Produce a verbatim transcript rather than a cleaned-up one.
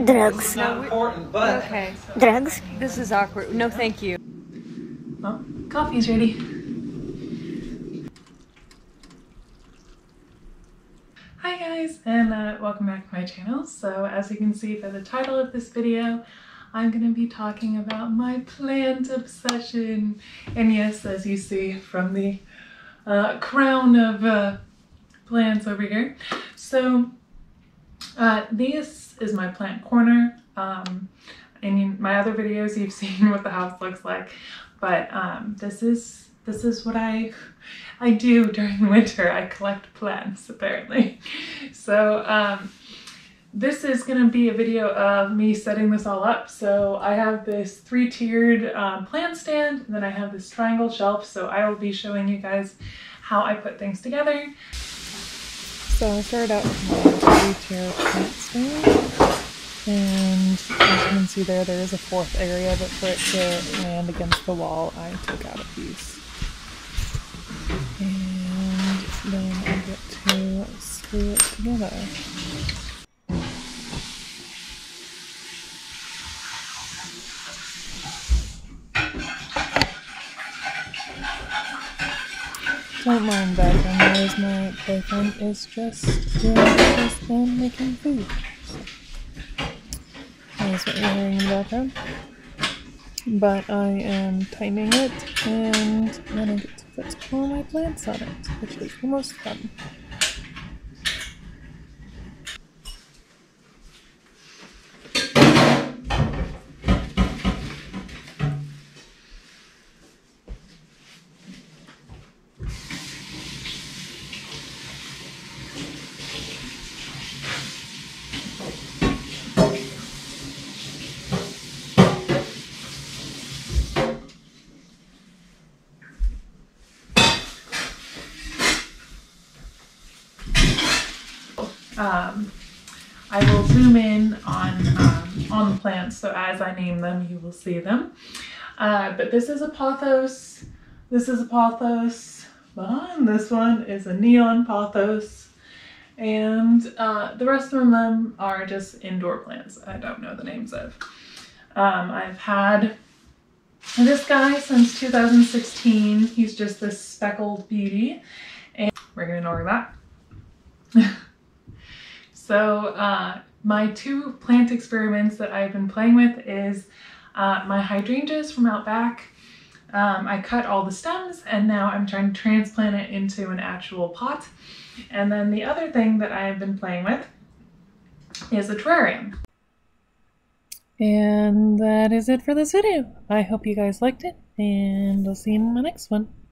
Drugs. Not important, but Okay. Drugs. This is awkward. No, thank you. Well, coffee's ready. Hi guys, and uh, welcome back to my channel. So as you can see by the title of this video, I'm going to be talking about my plant obsession. And yes, as you see from the uh, crown of uh, plants over here. So uh, this is my plant corner. Um, in my other videos you've seen what the house looks like, but um, this is this is what I I do during the winter. I collect plants apparently. So um, this is going to be a video of me setting this all up. So I have this three-tiered um, plant stand, and then I have this triangle shelf. So I will be showing you guys how I put things together. So I started out with my three-tier plant stand. And as you can see there, there is a fourth area, but for it to land against the wall, I took out a piece. And then I get to screw it together. Don't mind background noise, my boyfriend is just doing this and making food. So. That's what you're hearing in the background. But I am tightening it, and then I get to put all my plants on it, which is the most fun. Um, I will zoom in on, um, on the plants, so as I name them, you will see them. Uh, but this is a pothos, this is a pothos, behind this one is a neon pothos, and uh, the rest of them are just indoor plants I don't know the names of. Um, I've had this guy since two thousand sixteen. He's just this speckled beauty, and we're gonna ignore that. So uh, my two plant experiments that I've been playing with is uh, my hydrangeas from out back. Um, I cut all the stems, and now I'm trying to transplant it into an actual pot. And then the other thing that I've been playing with is a terrarium. And that is it for this video. I hope you guys liked it, and I'll see you in my next one.